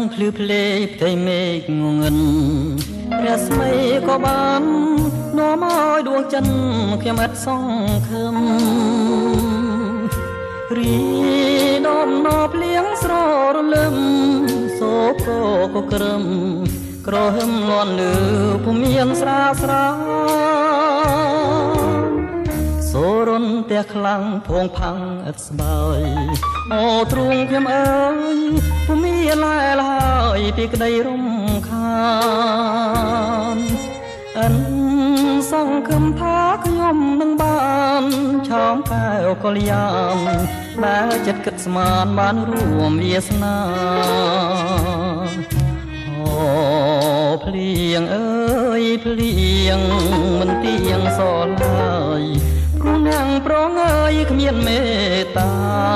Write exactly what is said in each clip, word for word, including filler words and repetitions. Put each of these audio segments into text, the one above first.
ភ្លឺភ្លេផ្ទៃមេឃងងឹនព្រះស្មីក៏បាននាំឲ្យដួងចិនខ្ញុំឥតសង្ឃឹមរីដំណោភ្លៀងស្ររលឹមសូកោក៏ក្រឹមក្រហឹមលន់លឺពុំមានស្រាស្រាសូរុនផ្ទះខ្លាំងភងផាំងឥតស្បើយអូទ្រូងខ្ញុំអើយពុំមានឡើយឡើយពីក្តីរំខានអិនសង្ឃឹមថាខ្ញុំនឹងបានឆោមកែវកល្យានដែលចិត្តគិតស្មានបានរួមវាសនាអូភ្លៀងអើយភ្លៀងមិនទៀងសល់ឡើយព្រោះនាងប្រងអើយគ្មានមេត្តា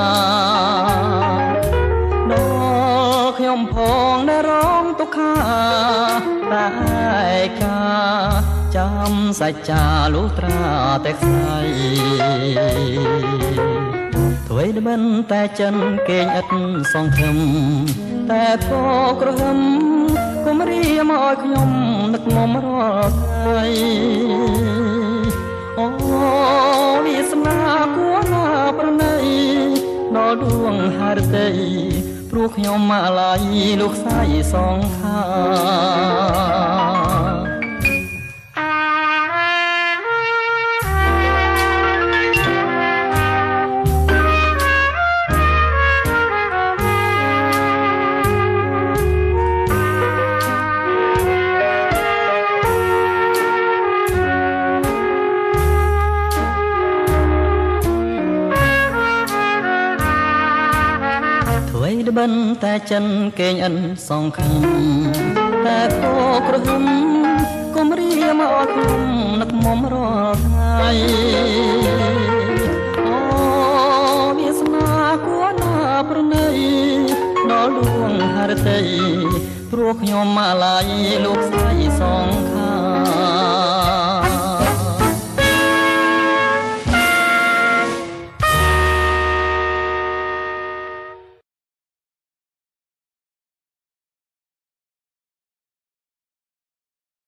ដល់ខ្ញុំផងដែលរងទុក្ខាតែកាចាំសច្ចាលុះត្រាតែខ្សែអ្វីដែលមិនតែចិនគេងឥតសង្ឃឹមតែក៏ក្រហឹមគុំរៀមឲ្យខ្ញុំនឹកមុំរាល់ថ្ងៃអូវាសនាគួរណាប្រណីដល់ដួងហឫទ័យព្រោះខ្ញុំមកឡាយលោកខ្សែសងខាបិនតែចិនគេងអិនសងខឹមតែក៏ក្រហឹមគុំរៀមអត់ខ្ញុំនឹកមុំរាល់ថ្ងៃអូវាសនាគួរណាប្រណីដល់ដួងហឫទ័យព្រោះខ្ញុំមកឡាយលោកស្រីសងខា